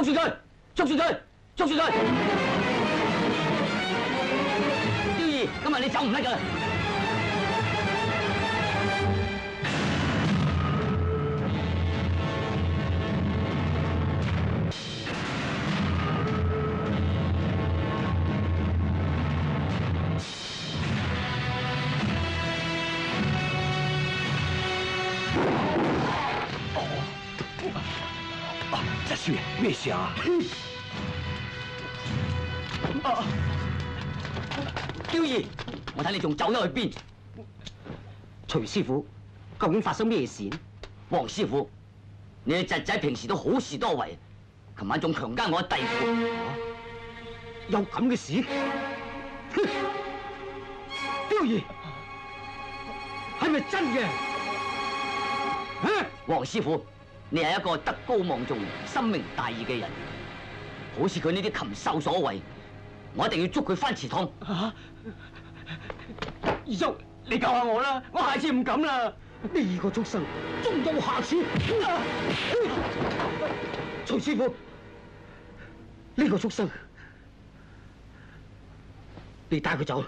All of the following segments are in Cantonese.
住佢！捉住佢！捉住佢！雕兒，今日你走唔甩㗎啦！ 少爺，咩事啊？ 雕兒，我睇你仲走咗去邊？徐師傅，究竟發生咩事呢？黃師傅，你嘅侄仔平時都好事多為，琴晚仲強姦我弟婦。 有咁嘅事？哼！雕兒，係咪真嘅？ 黃師傅。你係一個德高望重、深明大義嘅人，好似佢呢啲禽獸所為，我一定要捉佢翻祠堂。 二叔，你救下我啦，我下次唔敢啦。呢個畜生終有下次。徐師傅，呢個畜生，你帶佢走。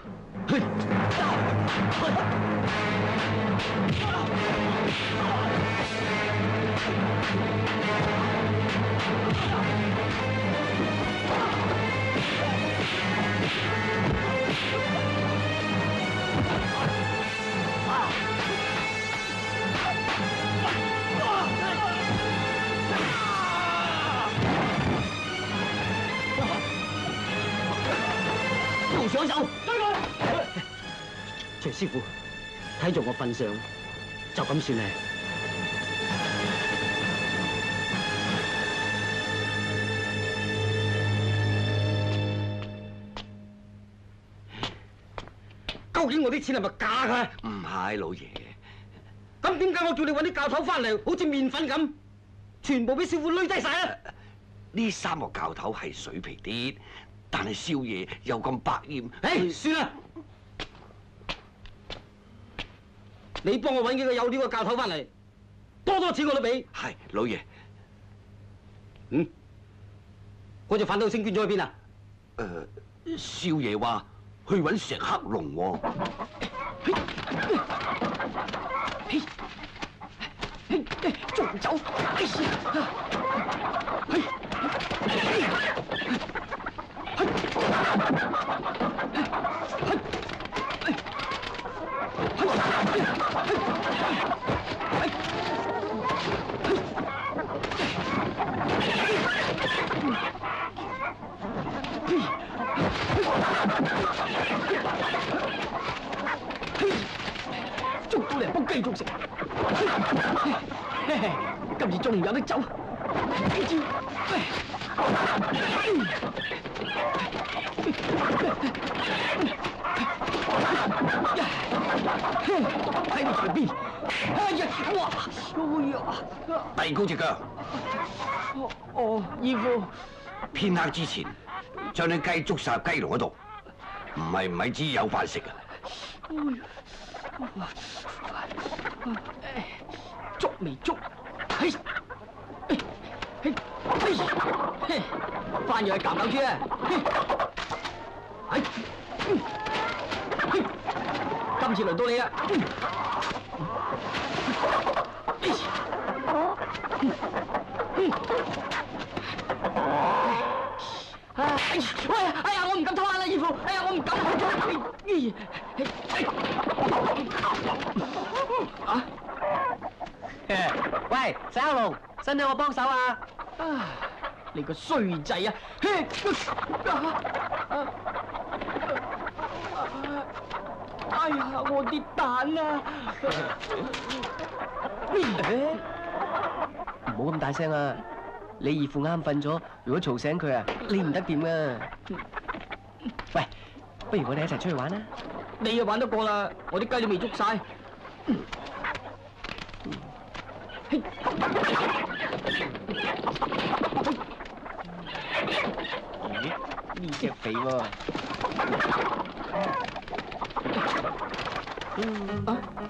又上手， 追佢！ 徐師傅，睇在我份上，就咁算啦。 究竟我啲錢係咪假㗎？ 唔係，老爺。 咁點解我叫你揾啲教頭翻嚟，好似麵粉咁，全部俾師傅攞低晒啊？ 呢3個教頭係水皮啲，但係少爺又咁百厭。 唉，算啦，你幫我揾幾個有料嘅教頭翻嚟，多錢我都俾。 係，老爺。 嗰隻反斗星捐咗去邊啊？ 少爺話去揾石黑龍喎。 仲走！捉到嚟幫繼續食，今次仲有得走。睇你隨便。哎呀！哇！哎呀！ 遞高隻腳。 哦，義父。 片刻之前將啲雞捉晒入雞籠嗰度，唔係知有飯食啊！ 捉未捉？翻入去搞搞豬啊！今次輪到你啦！哎呀！我唔敢偷啦，義父！哎呀，我唔敢！啊！ 喂，石黑龍，使唔使我幫手啊？ 你個衰仔啊！哎呀，我啲蛋啊！ 唔好咁大聲啊！你義父啱瞓咗，如果嘈醒佢啊，你唔得掂啊！喂，不如我哋一齊出去玩啦！ 你又玩得過啦，我啲雞都未捉晒。 呢隻肥喎！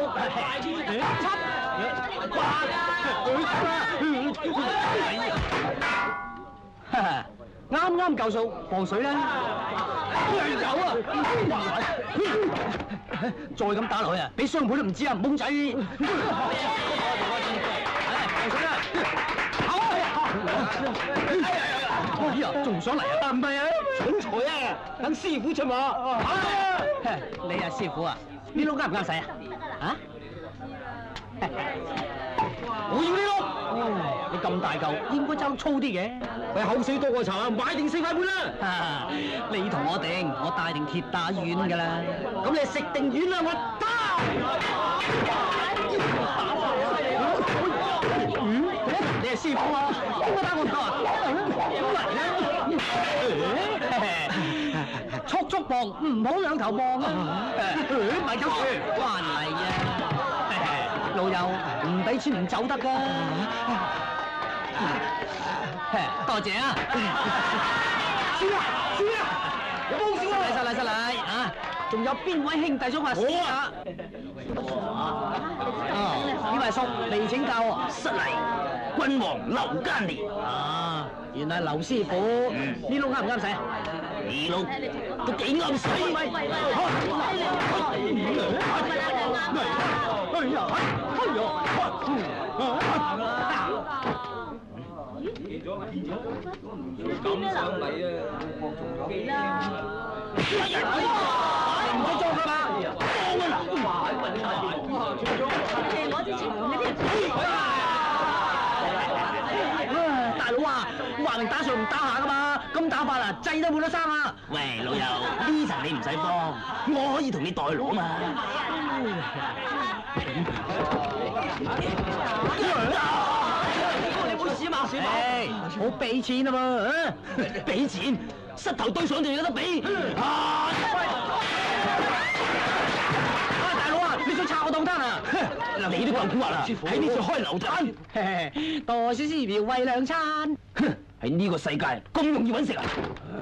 啱啱夠數，放水啦！有啊！再咁打落去啊，俾雙倍都唔知啊，懵仔！放水啦！哎呀，仲想嚟啊？唔係啊，蠢材啊！等師傅出馬。你啊，師傅啊，呢碌啱唔啱使啊？啊？我要呢碌。你咁大嚿，應該爭粗啲嘅。喂，口水多過茶，買定4塊半啦。你同我定，我帶定鐵打丸㗎啦。咁你食定丸啦，我打。你係師傅啊？點解打我頭啊？點嚟咧？速速望，唔好兩頭望啊！咪走住，關嚟啊！老友唔俾錢唔走得㗎。多謝啊！笑啊！笑啊！有冇笑啊？嚟啊！仲有邊位兄弟想話試下？呢位叔嚟請教啊！ 失禮，君王劉奸年。 啊，原來劉師傅，呢碌啱唔啱使啊？ 呢碌都幾啱使。 哎呀！ 啲咩啦？幾啦？你唔使裝佢嘛？你攞支錢同你啲人大佬啊，話明打上唔打下噶嘛，咁打法啊，制都冇得生啊！ 喂，老友，呢層你唔使幫，我可以同你代勞嘛。 你冇事啊嘛，小寶？我俾錢啊嘛， 俾錢，膝頭對上就有得俾。 大佬啊，你想拆我檔攤啊？ 你都夠蠱惑啦，喺呢度開流攤， 多少絲苗為兩餐。 喺呢個世界咁容易揾食啊！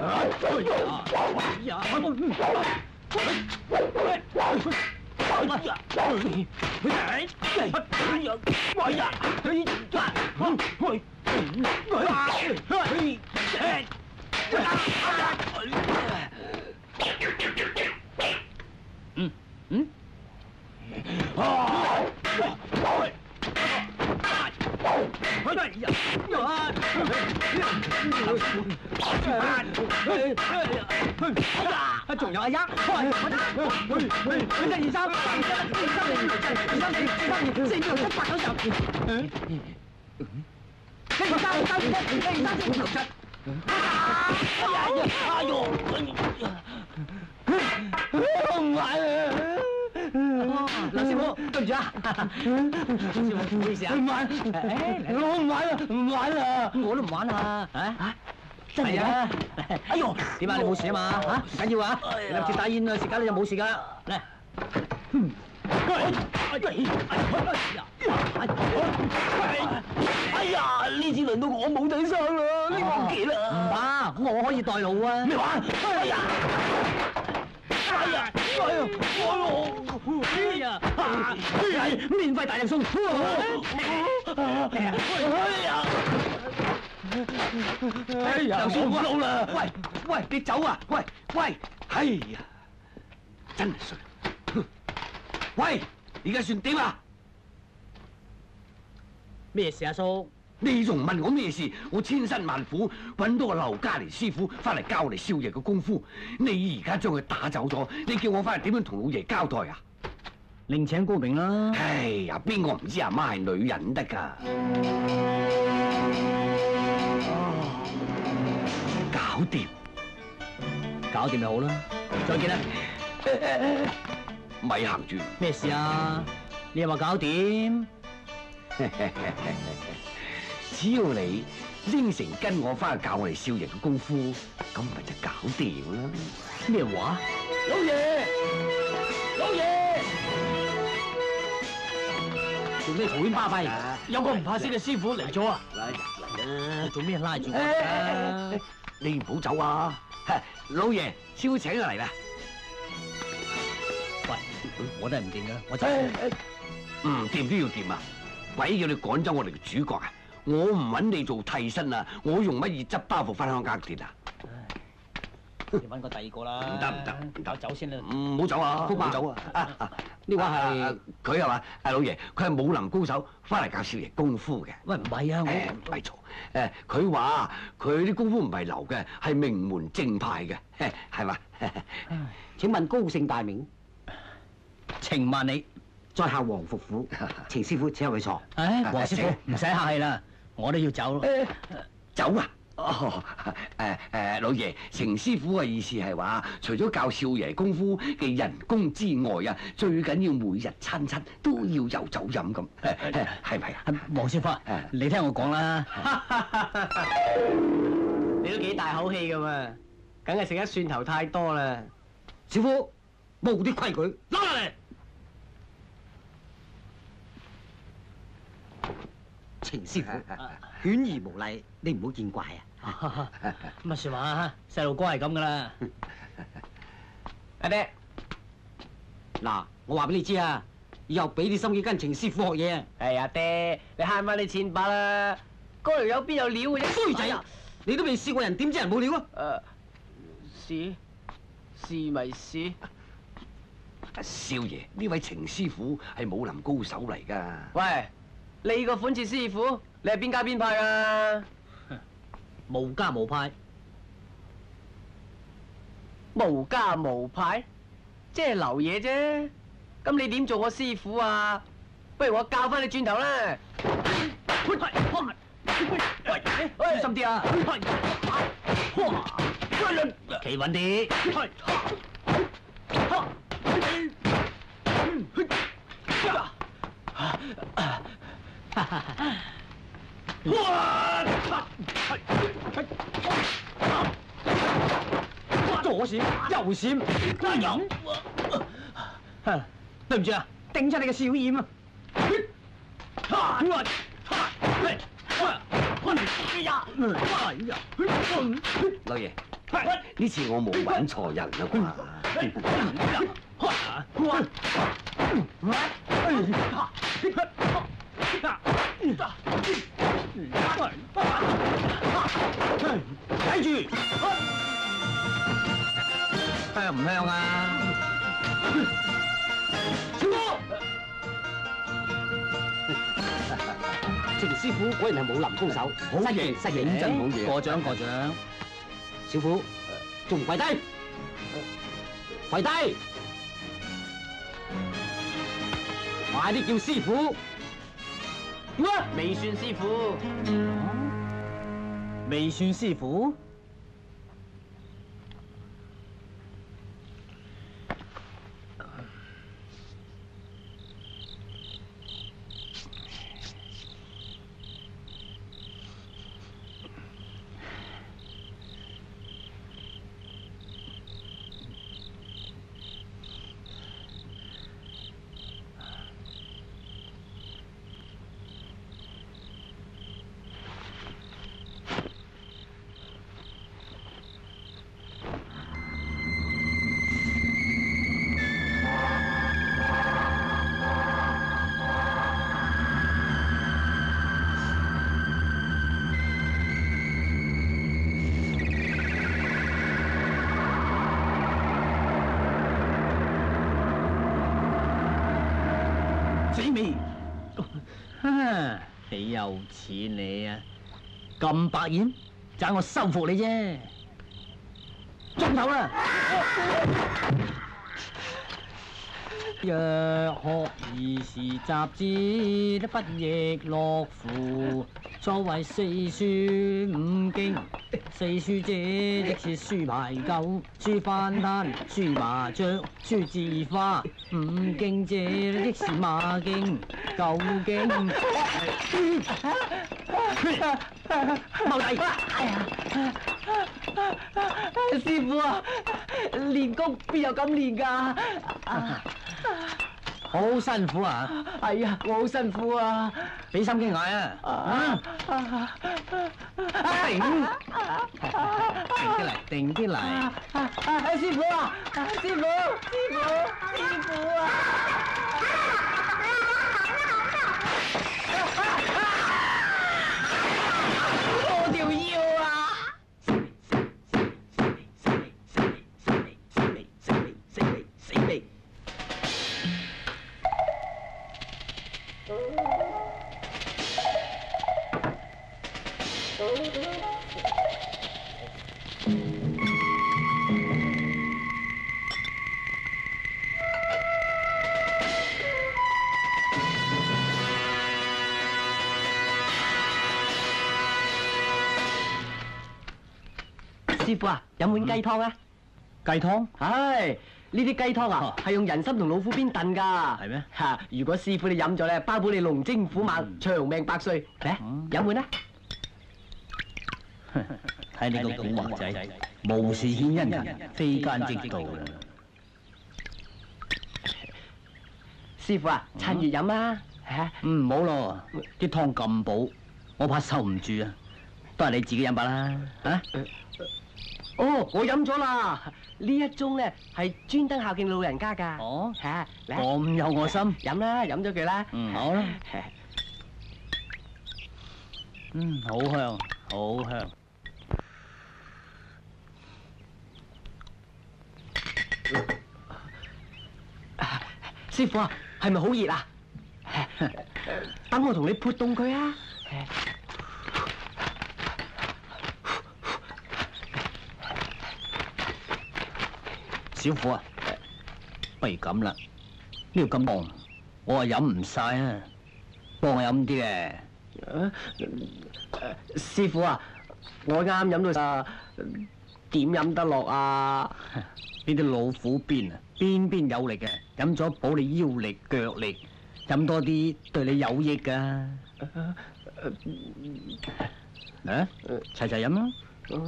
仲有阿一，1、2、3、我唔玩啊！劉師傅，對唔住啊！師傅，唔好意思啊！唔玩，我唔玩啦，唔玩啦，我都唔玩啦，嚇！真係啊！哎呦，點啊？你冇事啊嘛？嚇，唔緊要啊！你諗住打煙啊，時間你就冇事噶啦。嚟， 哎呀，呢次輪到我冇底生啦，呢個幾啦？ 唔怕，我可以代勞啊！ 咩話？哎呀！哎呀！免費大隻餸！哎呀！就算唔撈啦！喂，你走啊！喂！哎呀，真係衰！喂，而家算點啊？ 咩事啊，叔？ 你仲問我咩事？我千辛萬苦揾到個劉家嚟師傅翻嚟教我哋少爺嘅功夫，你而家將佢打走咗，你叫我翻嚟點樣同老爺交代啊？ 另請高明啦！ 哎呀，邊個唔知阿媽係女人得㗎？搞掂就好啦。再見啦！ 咪行住！ 咩事啊？你又話搞掂？ 只要你應承跟我翻去教我哋少爺嘅功夫，咁咪就搞掂啦！ 咩話？ 老爺， 做咩嘈喧巴閉？ 有個唔怕死嘅師傅嚟咗啊！ 你做咩拉住我？ 你唔好走啊！老爺，師傅請佢嚟啦。 喂，我都係唔掂噶，我走。 唔掂都要掂啊！鬼叫你趕走我哋嘅主角啊！我唔揾你做替身啊！我用乜嘢執包袱翻鄉間跌啊？ 你揾個第二個啦。 唔得， 我走先啦。 唔好走啊！唔好走啊！呢個係佢係嘛？老爺，佢係武林高手，翻嚟教少爺功夫嘅。 喂，唔係啊，我唔係錯。佢話佢啲功夫唔係流嘅，係名門正派嘅，係嘛？ 請問高姓大名？程萬里，在下黃phục虎，程師傅請入去坐。唉，黃師傅唔使客氣啦，我都要走咯。 走啊！老爺，程師傅嘅意思係話，除咗教少爺功夫嘅人工之外啊，最緊要每日餐都要有酒飲咁，係咪啊？ 黃師傅，你聽我講啦，你都幾大口氣噶嘛，梗係食得蒜頭太多啦。小夫，冇啲規矩，攞落嚟。程師傅，犬兒無禮，你唔好見怪啊！乜說話？細路哥係咁噶啦。阿爹，嗱，我話俾你知啊，以後俾啲心機跟程師傅學嘢啊！係阿爹，你慳翻啲錢把啦。嗰條友邊有料嘅啫？衰仔，你都未試過人，點知人冇料啊？試咪試。 少爺，呢位程師傅係武林高手嚟噶。 喂，你個款似師傅，你係邊家邊派啊？ 無家無派。 無家無派，即係流嘢啫。咁你點做我師傅啊？不如我教翻你轉頭啦。 小心啲啊！企穩啲。左閃右閃，對唔住啊，頂出你嘅小掩啊！ 老爺，呢次我冇揾錯人啦睇住，香唔香啊？小哥， 程師傅果然係武林高手，好嘢，失認真好嘢。 過獎過獎。 小虎，仲唔跪低？跪低！快啲叫師傅！ 點啊？ 未算師傅， 未算師傅？死未？你又似你啊！咁白眼，盞我收服你啫。中頭啦！若學而時習之，不亦樂乎？所謂四書五經，四書者即是書牌九、書番攤、書麻雀、書字花；五經者即是馬經、九經。踎低！哎呀，師傅啊，練功邊有咁練㗎？好辛苦啊！係啊，我好辛苦啊！俾心機我啊！定啲嚟！師傅啊！師傅啊！我條腰啊！師傅啊，飲碗雞湯啊！雞湯？唉，呢啲雞湯啊，係用人參同老虎鞭燉㗎。係咩？嚇！如果師傅你飲咗咧，包保你龍精虎猛、長命百歲。嚟，飲碗啦！睇你個古惑仔，無事獻殷勤，非奸即盜啦！師傅啊，趁熱飲啊！嚇！唔好咯，啲湯咁補，我怕受唔住啊！都係你自己飲吧啦，嚇！哦，我飲咗啦！呢一盅咧係專登孝敬老人家㗎。哦，嚇，咁有我心。飲啦，飲咗佢啦。好啦。好香，好香。師傅啊，係咪好熱啊？等我同你潑凍佢啊！ 小虎啊，不如咁啦，呢度咁凍，我啊飲唔晒啊，幫我飲啲咧。 師傅啊，我啱飲到啊，點飲得落啊？ 呢啲老虎鞭啊，邊有力嘅，飲咗補你腰力、腳力，飲多啲對你有益噶。嚟，齊齊飲啦。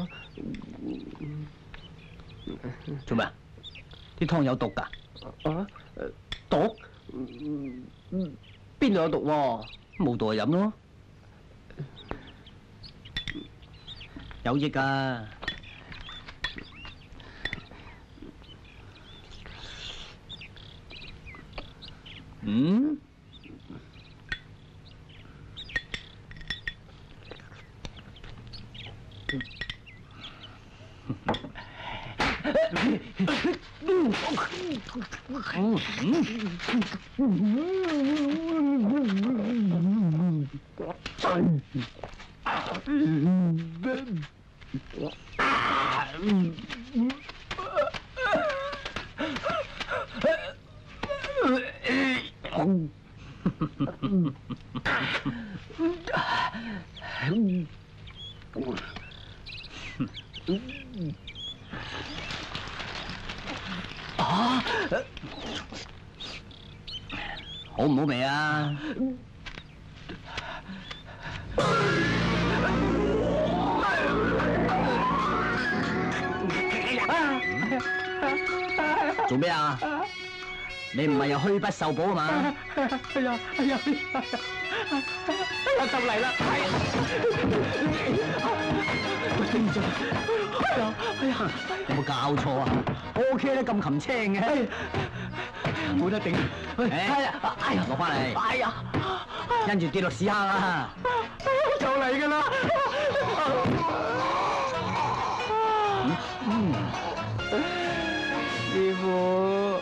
做咩啊？啲湯有毒噶？ 毒？邊度有毒喎？ 冇毒就飲咯，有益噶。嗯？好唔好味啊？做咩啊？你唔係又虛不受補啊嘛？ 哎呀，就嚟啦！ 有冇搞錯啊 ？OK 咧，咁擒青嘅，冇得頂。哎呀，落翻嚟。 哎呀， 跟住跌落屎坑啊！ 就嚟噶啦！師傅，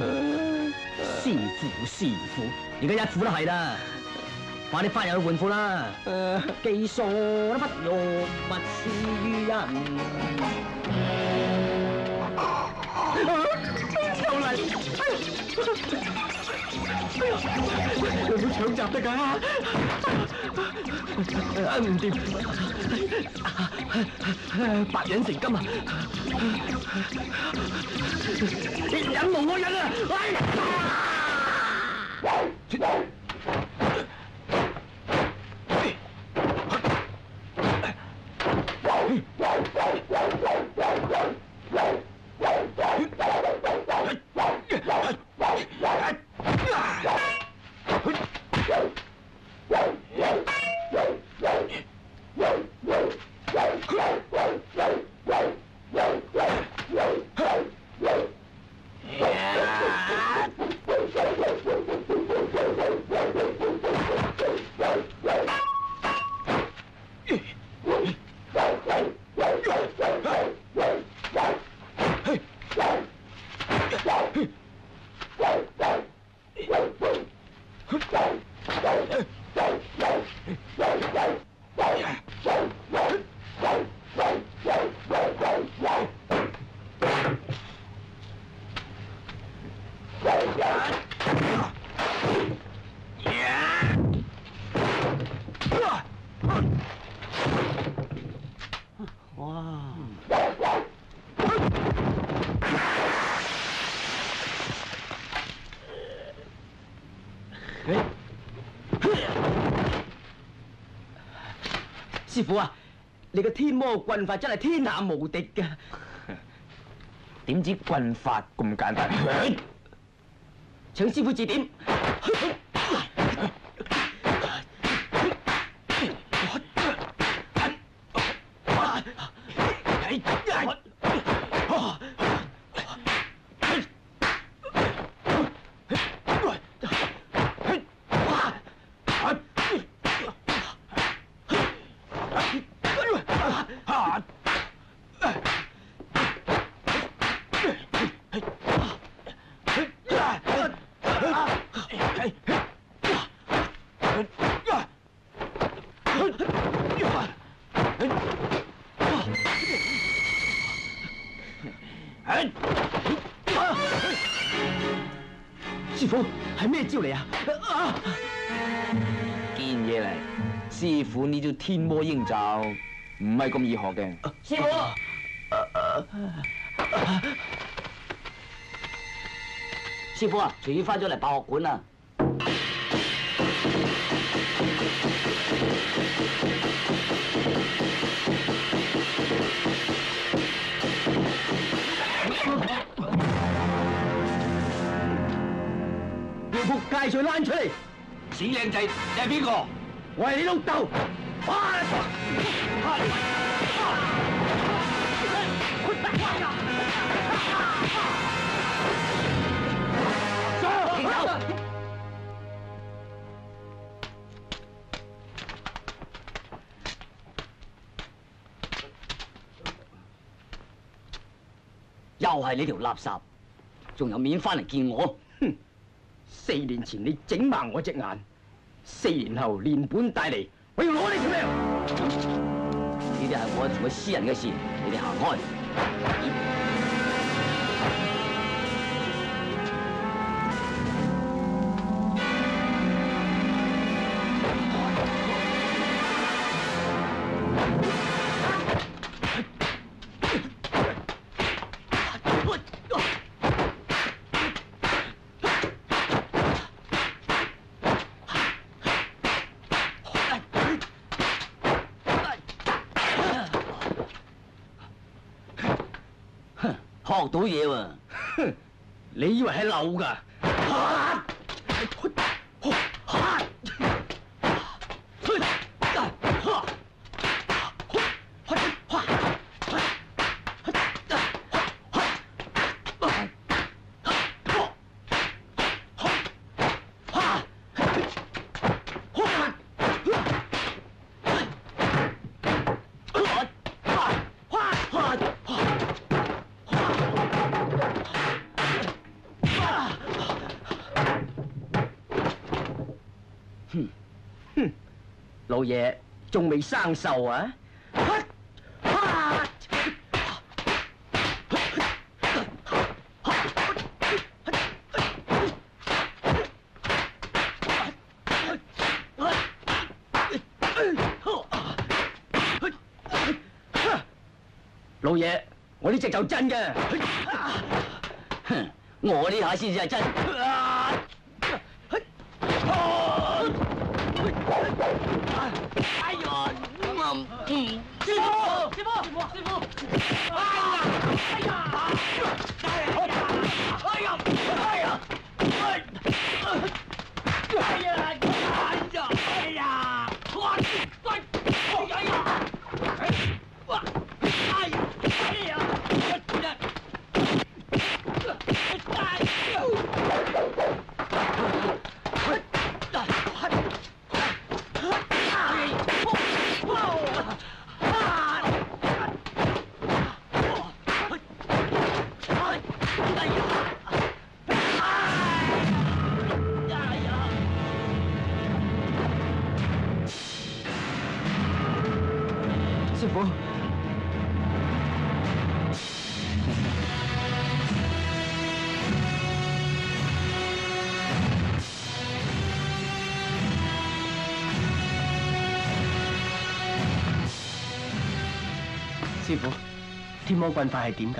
師傅，而家一副都係啦，快啲翻入去換褲啦！技術都不用勿施於人。 又嚟！有冇搶閘得㗎？唔掂，白忍成金啊！忍無可忍啊！師傅啊，你個天魔棍法真係天下無敵㗎！ 點知棍法咁簡單？ 請師傅指點。 傅係咩招嚟啊？ 堅嘢嚟，師傅呢招天魔鷹爪唔係咁易學嘅。 師傅，師傅啊，隨意翻咗嚟爆學館啊！ 要仆街水攋出嚟！ 死靚仔，你係邊個？ 我係你老豆！ 停手！又係你條垃圾，仲有面翻嚟見我？ 4年前你整盲我隻眼，4年後連本帶利，我要攞你條命！ 呢啲係我同佢私人嘅事，你哋行開。學到嘢喎！ 哼，你以為係流㗎？老爺仲未生銹啊！老爺，我呢隻就真嘅。 哼，我呢下先至係真。哎呀，師傅，師傅，師傅！哎呀，哎呀，哎呀，哎呀，哎呀，哎呀，哎呀，哇！喂，哎呀，哇！哎呀，哎呀， 師傅， 師傅，天魔棍法係點㗎？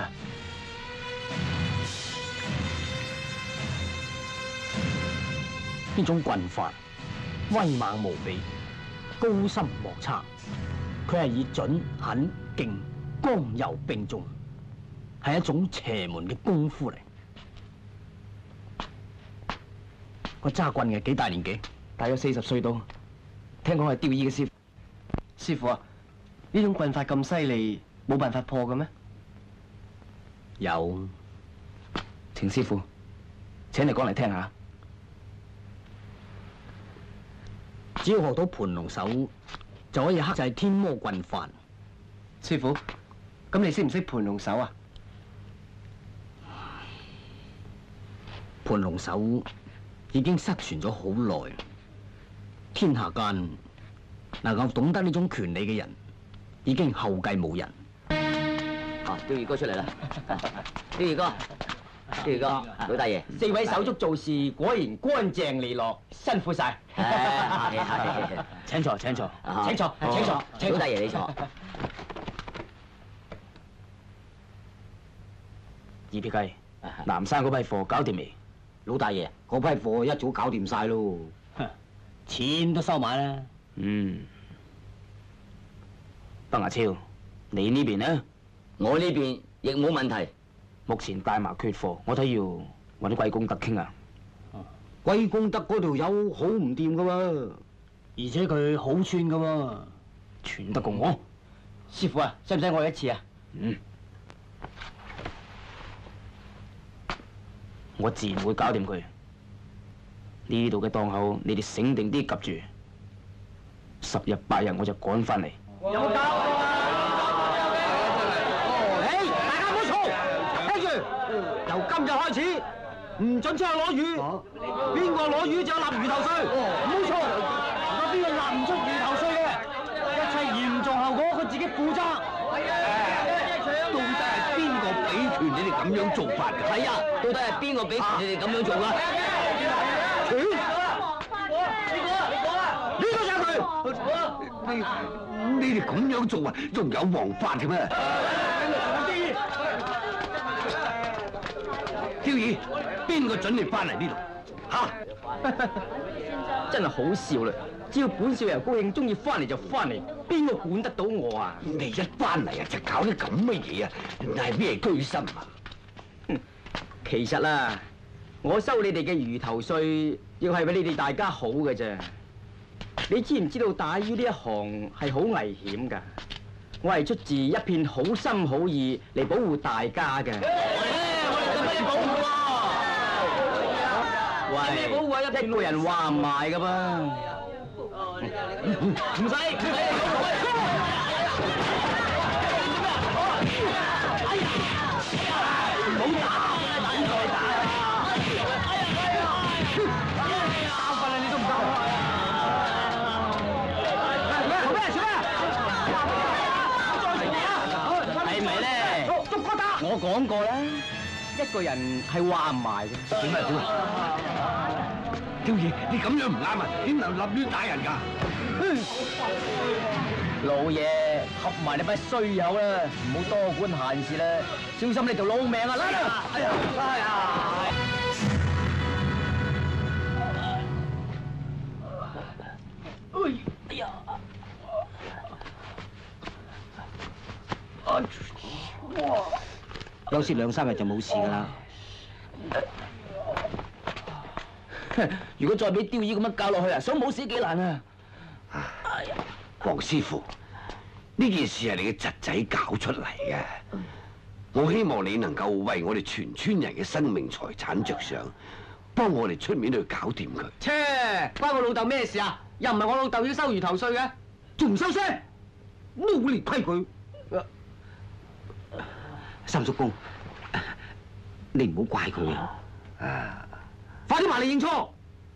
呢種棍法威猛無比，高深莫測。佢係以準、狠、勁、剛、柔並重，係一種邪門嘅功夫嚟。個揸棍嘅幾大年紀？ 大約40歲到。聽講係吊衣嘅師傅。師傅啊，呢種棍法咁犀利，冇辦法破嘅咩？ 有， 請師傅，請你講嚟聽下。 只要學到盤龍手，就可以克制天魔棍法。 師傅，咁你識唔識盤龍手啊？ 盤龍手已經失傳咗好耐，天下間能夠懂得呢種權利嘅人，已經後繼無人。 啊，釣魚哥出嚟啦！釣魚哥， 呢個老大爺， 4位手足做事果然乾淨利落，辛苦晒。 係請坐，請坐， 啊請坐，請坐，請坐。 老大爺你坐。 二撇雞，南山嗰批貨搞掂未？ 老大爺，嗰批貨一早搞掂晒咯， 錢都收埋啦。北牙超，你呢邊呢？ 我呢邊亦冇問題。 目前大麻缺貨，我睇要揾啲貴公德傾啊。 貴公德嗰條友好唔掂噶喎， 而且佢好串噶喎，串得過我？師傅啊，使唔使我一次啊？我自然會搞掂佢。呢度嘅檔口，你哋醒定啲及住，10日8日我就趕翻嚟。 有冇搞啊？大家唔好嘈，聽住，由今日開始唔准出去攞魚，邊個攞魚就有納魚頭稅。唔好嘈，如果邊個納唔出魚頭稅嘅，一切嚴重後果佢自己負責。 到底係邊個俾權你哋咁樣做法㗎？ 係啊，到底係邊個俾權你哋咁樣做㗎？ 呢個就係佢。 你哋咁樣做啊，仲有王法嘅咩？刁兒，邊個准你翻嚟呢度？ 真係好笑啦！只要本少爺高興，中意翻嚟就翻嚟，邊個管得到我啊？ 你一翻嚟啊，就搞啲咁嘅嘢啊！係咩居心啊？ 其實啦，我收你哋嘅魚頭稅，要係為你哋大家好嘅啫。你知唔知道打魚呢一行係好危險㗎？我係出自一片好心好意嚟保護大家嘅。喂，保護啊！一個人話唔埋㗎噃。唔使。唔好打！等再打！交訓啦，你都唔交啊！做咩？係咪咧？逐個打！我講過啦，一個人係話唔埋嘅。點啊？ 刁兒，你咁樣唔啱啊！點能立亂打人㗎？ 老爺，合埋你班衰友啦，唔好多管閒事啦，小心你條老命啊！啦！哎呀！哎呀！ 休息2、3日就冇事㗎啦。 如果再俾刁姨咁樣教落去啊，想冇死幾難啊！ 黃師傅，呢件事係你嘅侄仔搞出嚟嘅，我希望你能夠為我哋全村人嘅生命財產着想，幫我哋出面去搞掂佢。 切，關我老豆咩事啊？又唔係我老豆要收魚頭稅嘅， 仲唔收聲？污劣規矩。三叔公，你唔好怪佢啊！快啲埋嚟認錯。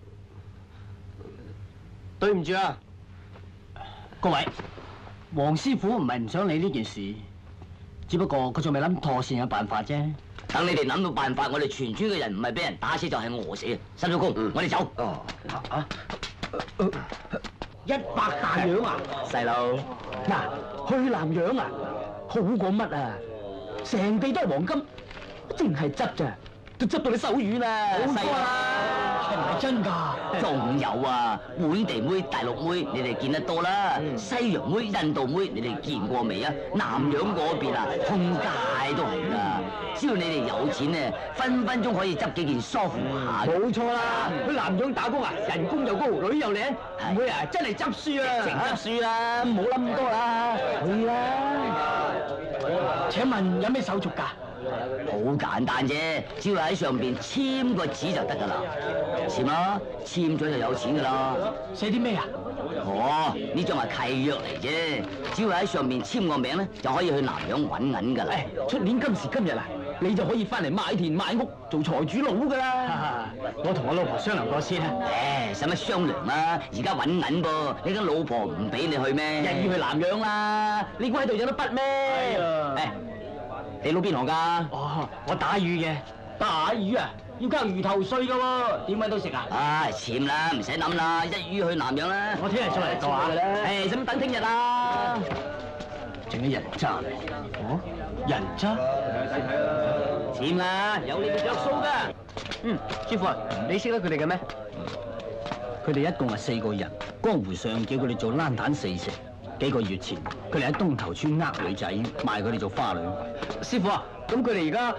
對唔住啊，各位，黃師傅唔係唔想理呢件事，只不過佢仲未諗妥善嘅辦法啫。 等你哋諗到辦法，我哋全村嘅人唔係俾人打死就係餓死啊！三叔公，我哋走。 100大洋啊！ 細路， 嗱，去南洋啊，好過乜啊？成地都係黃金，淨係執咋，都執到你手軟啦！ 冇錯啦， 係唔係真㗎？ 仲有啊，本地妹、大陸妹，你哋見得多啦。西洋妹、印度妹，你哋見過未啊？南洋嗰邊啊，通街都係㗎。只要你哋有錢咧，分分鐘可以執幾件梳乎下。 冇錯啦，去南洋打工啊，人工又高，女又靚，唔會啊，真係執輸啊！ 淨執輸啦， 唔好諗咁多啦，去啦！請問有咩手續㗎？ 好簡單啫，只要喺上邊簽個紙就得㗎啦。簽啦，簽咗就有錢㗎啦。 寫啲咩啊？ 哦，呢張係契約嚟啫，只要喺上面簽個名咧，就可以去南洋揾銀㗎啦。 出年今時今日啊，你就可以翻嚟買田買屋做財主佬㗎啦！我同我老婆商量過先啊。 使乜商量啊？而家揾銀噃，你間老婆唔俾你去咩？ 日要去南洋啦，你估喺度有得筆咩？ 你撈邊行㗎？ 哦，我打魚嘅。 打魚啊，要交魚頭稅噶喎，點搵到食啊？ 唉，潛啦，唔使諗啦，一於去南洋啦。 我聽日出嚟做下噶啦。 誒，使乜等聽日啊？ 淨係人渣。 哦，人渣？ 潛啦，有你哋着數噶。 師傅啊，你識得佢哋嘅咩？ 佢哋一共係4個人，江湖上叫佢哋做冷蛋4蛇。幾個月前，佢哋喺東頭村呃女仔，賣佢哋做花女。 師傅啊，咁佢哋而家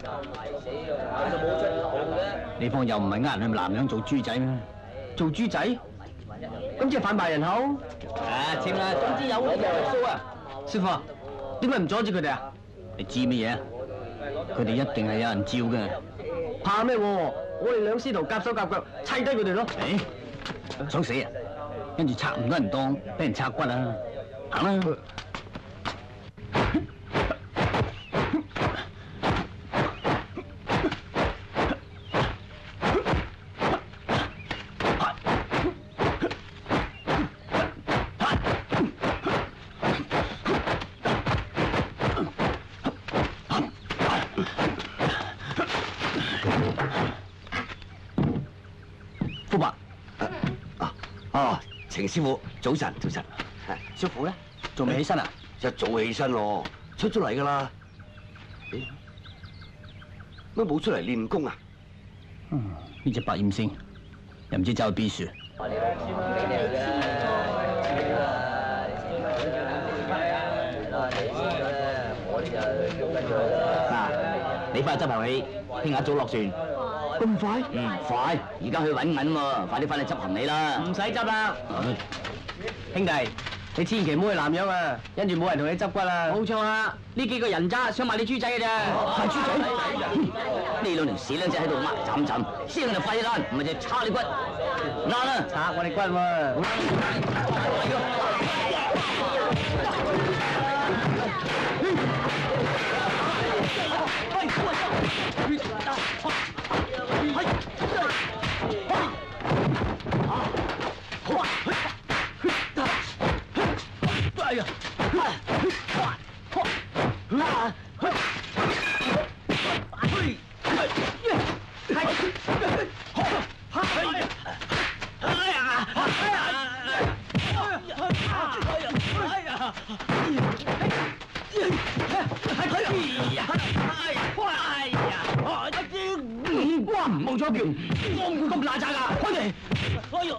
你方又唔係呃人去南洋做豬仔咩？ 做豬仔？咁即係販賣人口？ 啊，潛啦，總之有你着數啊。 師傅啊，點解唔阻止佢哋啊？ 你知乜嘢啊？佢哋一定係有人照嘅。 怕咩？我哋兩師徒夾手夾腳砌低佢哋咯。 誒，想死啊！跟住拆唔到人當，俾人拆骨啊！行啦。 福伯。哦，程師傅，早晨，早晨。 小虎咧，仲未起身啊？ 一早起身咯，出咗嚟噶啦。咦？乜冇出嚟練功啊？ 呢隻百厭星，又唔知走去邊處。 嗱，你翻去執行李，聽日一早落船。 咁快？ 快！而家去揾銀喎，快啲翻去執行李啦。 唔使執啦，兄弟，你千祈唔好去南洋啊，跟住冇人同你執骨啊！冇錯啊，呢幾個人渣想賣你豬仔嘅啫， 係豬仔？呢兩條屎僆仔喺度呃斬斬，先就廢爛，唔係就叉你骨。啱啦， 拆我哋骨喎！ 哎呀！哇！冇咗拳，我唔會咁邋遢噶，開嚟！哎呦！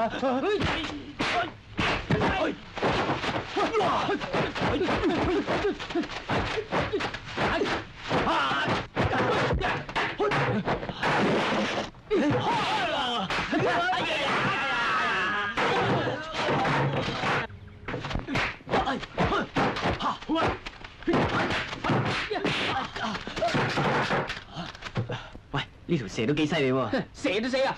喂，呢條蛇都幾犀利喎！ 蛇都死啊！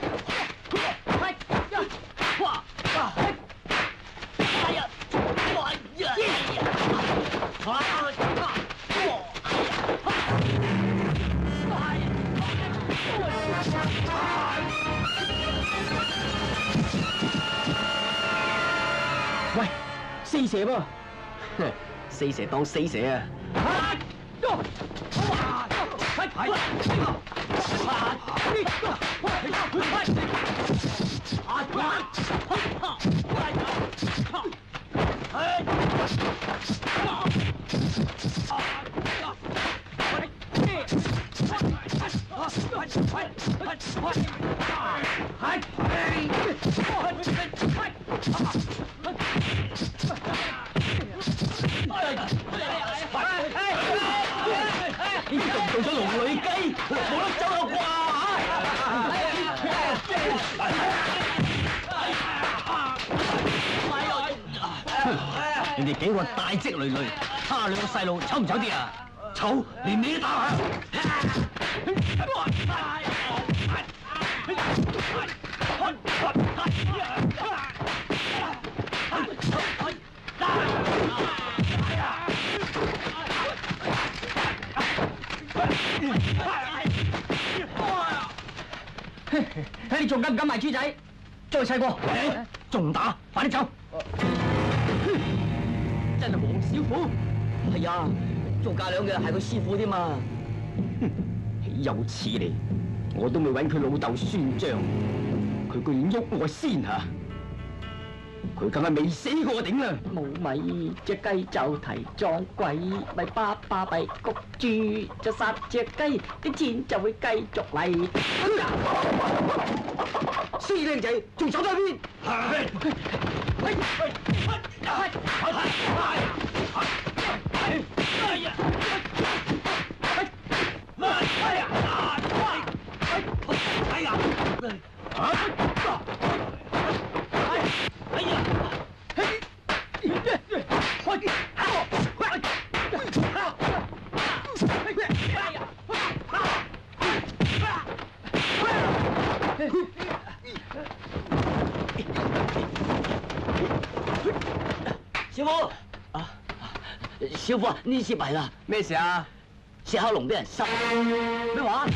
喂，四蛇噃，四蛇當四蛇啊！ 呢度做咗龍女雞，冇得走啦啩！ 你哋幾個大隻累累，蝦兩個細路醜唔醜啲啊？ 醜，連你都打下。 你仲敢唔敢賣豬仔？再細個， 仲打，快啲走！ 真係黃小虎。 係啊，做嫁娘嘅係佢師傅添嘛。 起有此理！我都未揾佢老豆算賬，佢居然喐我先嚇！佢梗係未死過頂啦！ 冇米隻雞就提撞鬼，咪巴閉焗住就殺隻雞，啲錢就會繼續嚟。 死靚仔，仲走咗去邊？ 小虎啊，小虎啊，呢次弊啦！ 咩事啊？ 石克龍俾人塞。咩話？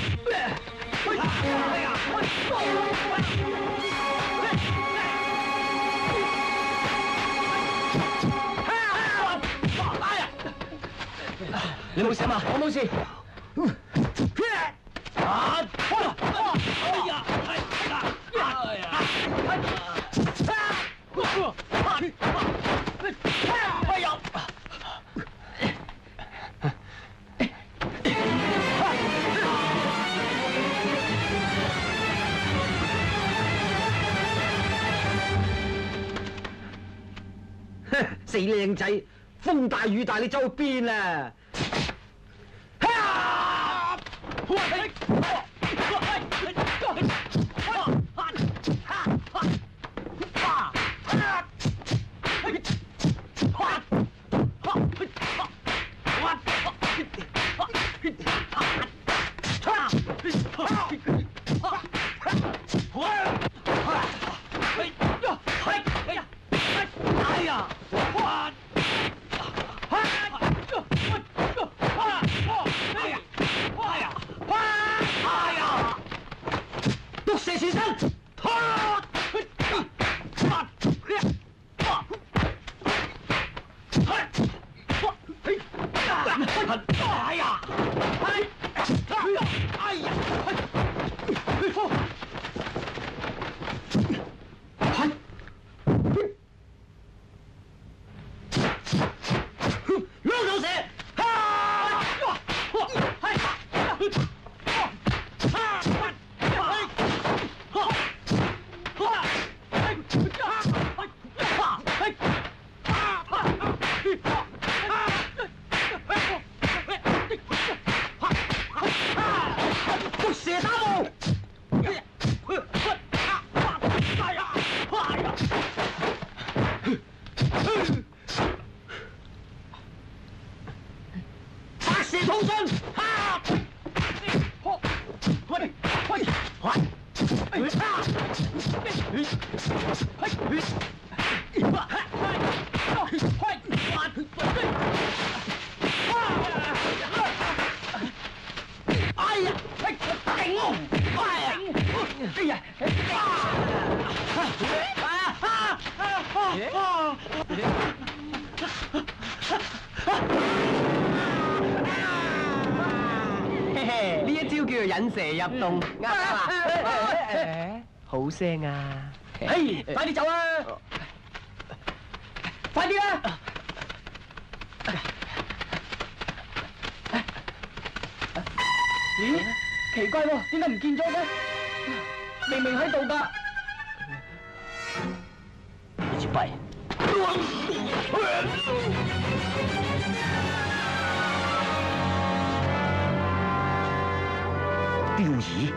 你冇事嘛？我冇事。死靚仔，風大雨大，你走去邊啊？呢一招叫做引蛇入洞，啱啦！好聲啊！嘿，快啲走啊！快啲啦！咦？奇怪喎，點解唔見咗嘅？明明喺度㗎！ 呢次弊。 標兒，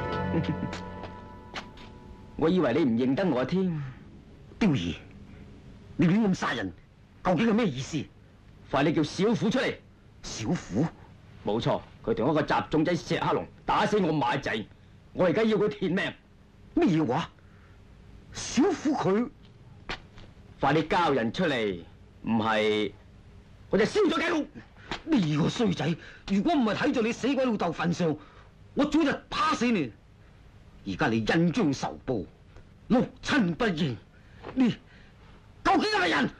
我以為你唔認得我添。 標兒，你亂咁殺人，究竟係咩意思？ 快啲叫小虎出嚟！ 小虎？ 冇錯，佢同一個雜種仔石克龍打死我馬仔，我而家要佢填命。 咩話？小虎佢？ 快啲交人出嚟，唔係我就燒咗計路。 呢個衰仔，如果唔係睇在你死鬼老豆份上，我早就打死你。而家你恩將仇報，六親不認，你究竟係咪人？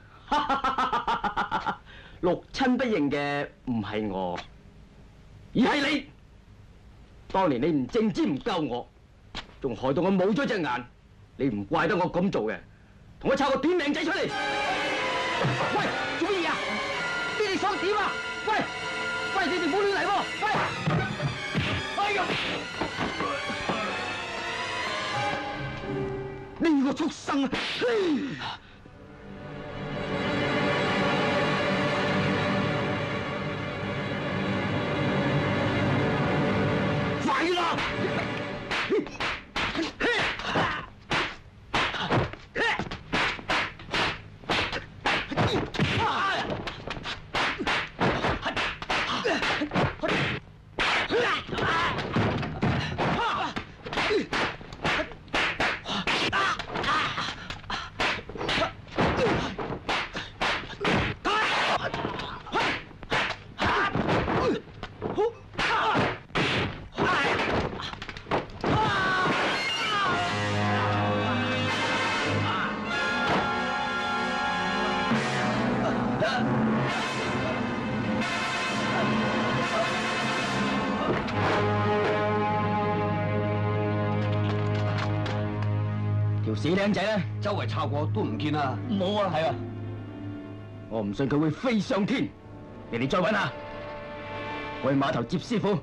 六親不認嘅唔係我，而係你。 當年你唔正知唔救我，仲害到我冇咗隻眼，你唔怪得我咁做嘅。同我抄個短命仔出嚟！喂，做乜嘢啊？你哋想點啊？喂，喂，你哋唔好亂嚟喎！喂，哎呀！呢個畜生啊！快啦！條死靚仔咧， 周圍抄過都唔見啦。 冇啊，係啊，我唔信佢會飛上天。你哋再揾下，我去碼頭接師傅。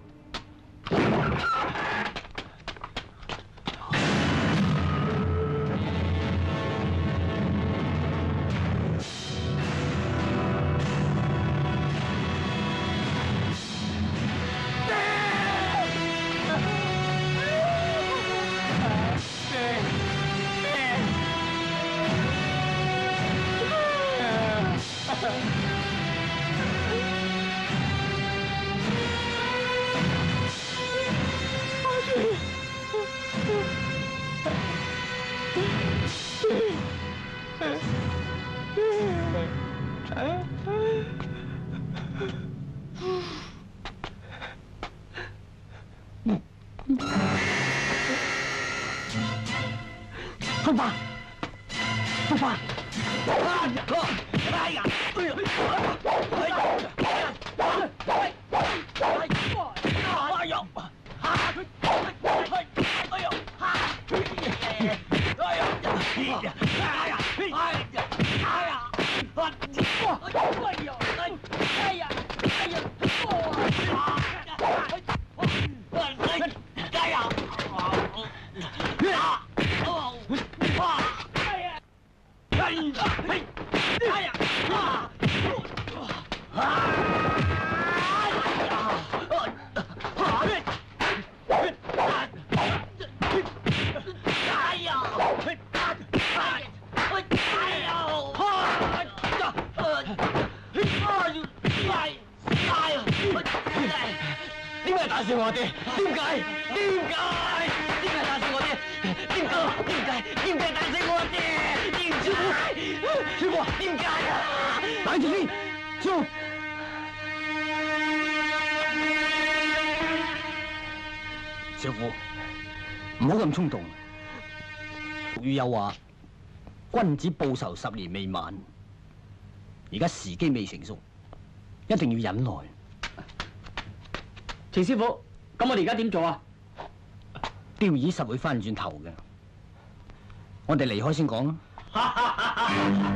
福爸，福爸，哎呀！點解打死我哋？點解？點解？點解打死我哋？點解打死我哋？點解？師傅，點解啊？冷靜啲，師傅。師傅，唔好咁衝動。俗語有話：君子報仇10年未晚。而家時機未成熟，一定要忍耐。程師傅，咁我哋而家點做啊？釣魚實會翻轉頭嘅，我哋離開先講啊！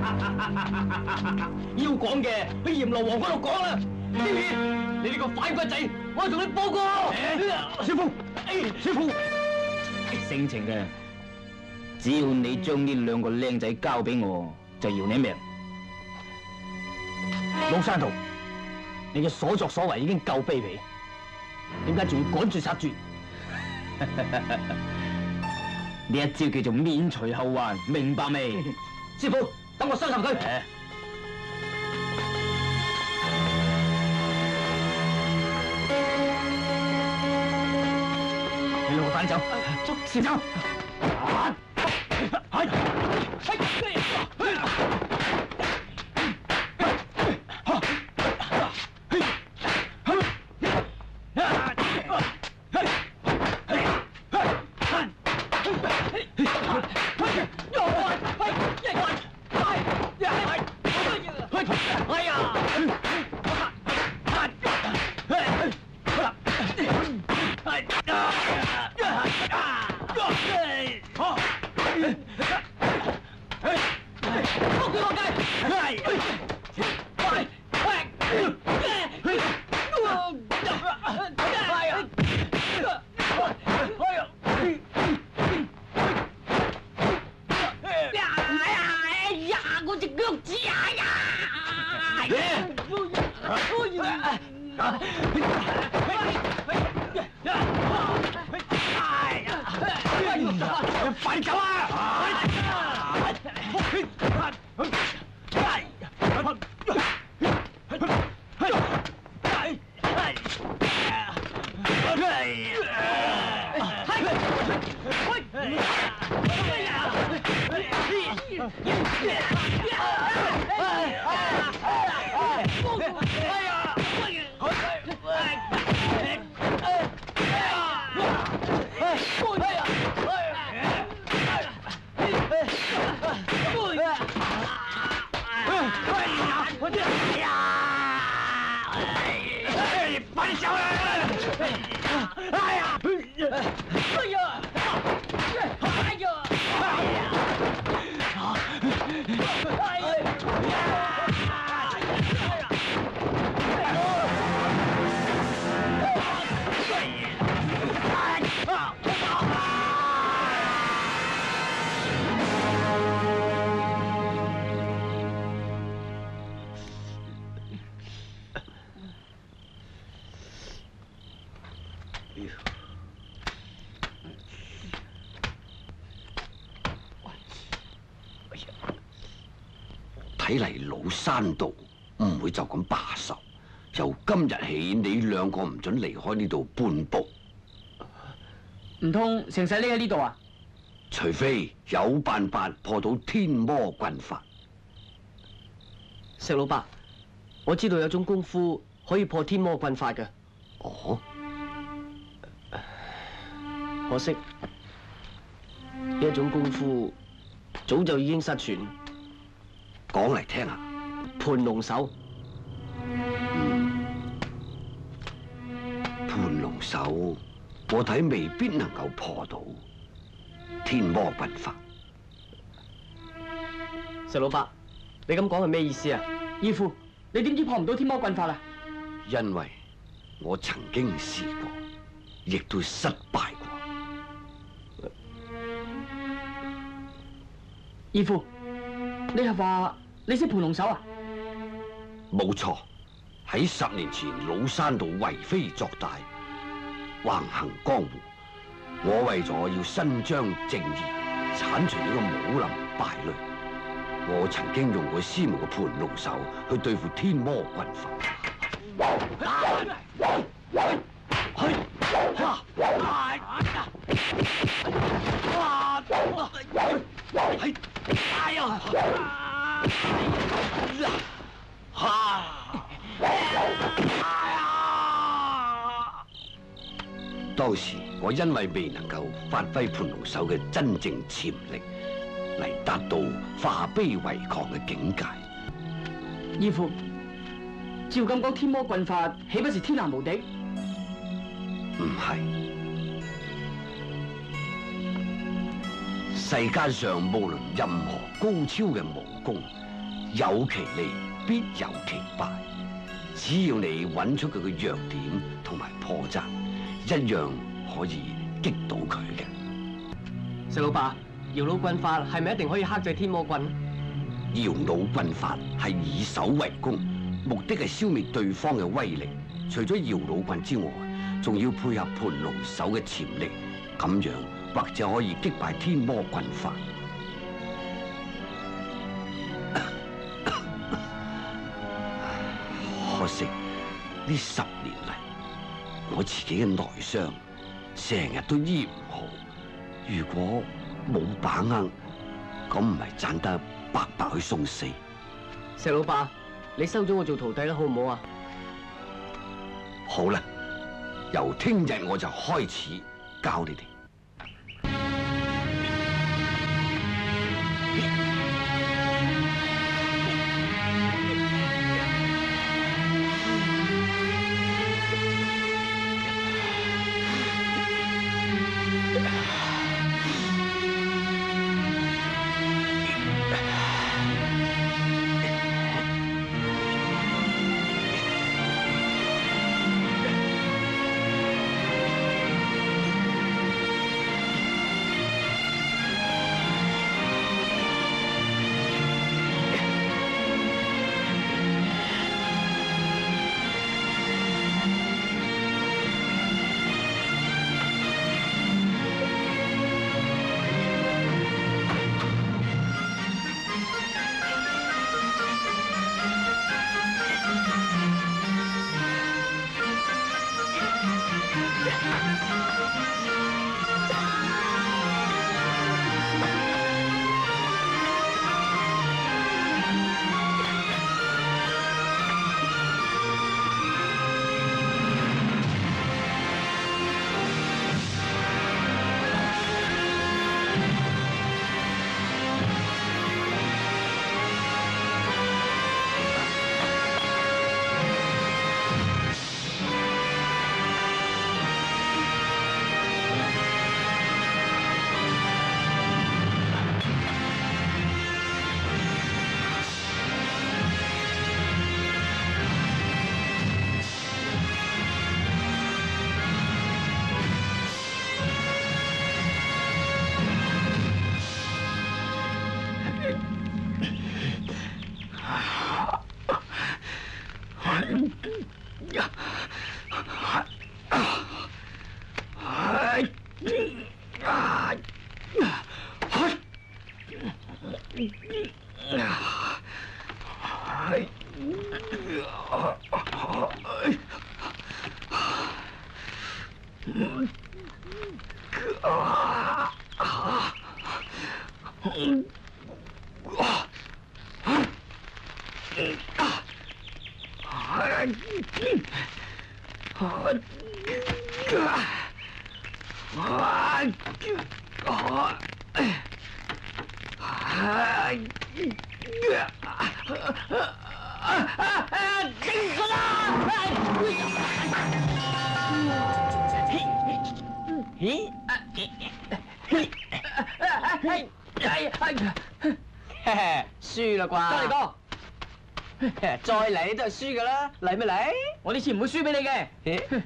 要講嘅去閻羅王嗰度講啦！釣魚，你呢個反骨仔，我同你報告。師傅，師傅，性情嘅，只要你將呢2個靚仔交俾我，就饒你命。老山徒，你嘅所作所為已經夠卑鄙。點解仲要趕絕殺絕？呢一招叫做免除後患，明白未？師傅，等我收拾佢。你兩個快走，先走。哎呀！ 我隻腳趾呀！ 快走啊！睇嚟老山道唔會就咁罷手，由今日起你兩個唔准離開呢度半步。 唔通成世匿喺呢度啊？ 除非有辦法破到天魔棍法。 石老伯，我知道有種功夫可以破天魔棍法嘅。 哦， 可惜呢一種功夫早就已經失傳。 講嚟聽下。 盤龍手。 盤龍手，我睇未必能夠破到天魔棍法。 石老伯，你咁講係咩意思啊？ 義父，你點知破唔到天魔棍法啊？ 因為我曾經試過，亦都失敗過。 義父，你係話你識盤龍手啊？ 冇錯，喺10年前老山道為非作歹，橫行江湖。我為咗要伸張正義，剷除呢個武林敗類，我曾經用過師門嘅盤龍手去對付天魔棍法。當時我因為未能夠發揮盤龍手嘅真正潛力，嚟達到化悲為狂嘅境界。 義父，照咁講，天魔棍法豈不是天下無敵？ 唔係，世間上無論任何高超嘅武功，有其利必有其敗。只要你揾出佢嘅弱點同埋破綻，一樣可以擊倒佢嘅。 石老伯，搖腦棍法係咪一定可以克制天魔棍？ 搖腦棍法係以守為攻，目的係消滅對方嘅威力。除咗搖腦棍之外，仲要配合盤龍手嘅潛力，咁樣或者可以擊敗天魔棍法。可惜呢10年嚟，我自己嘅內傷成日都醫唔好。如果冇把握，咁唔係賺得白白去送死。 石老伯，你收咗我做徒弟啦，好唔好啊？ 好啦，由聽日我就開始教你哋。 輸啦啩？ 得你哥， 再嚟都係輸噶啦，嚟咪嚟！我呢次唔會輸俾你嘅。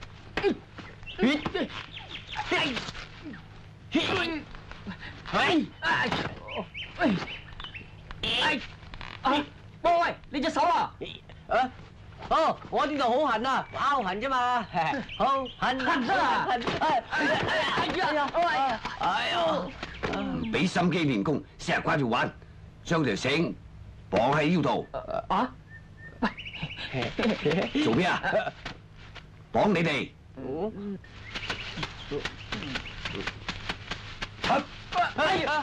喂，你隻手啊！哦，我呢度好痕啊，拗痕啫嘛。好痕啊！哎呦！ 唔俾心機練功，成日掛住玩，將條繩綁喺腰度。 啊？ 做咩啊？綁你哋。 哎呀！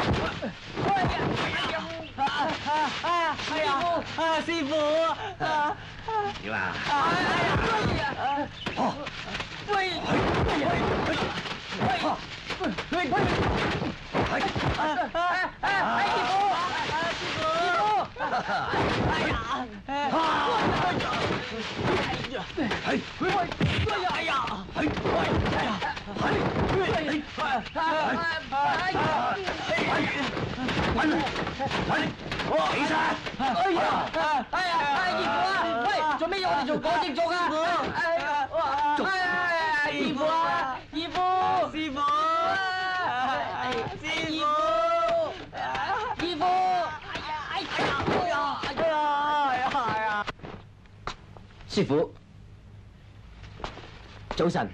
師傅！ 點啊？起身！ 喂，做咩要我哋做講正做啊？ 師傅啊！師傅！師傅！師傅！師傅，早晨。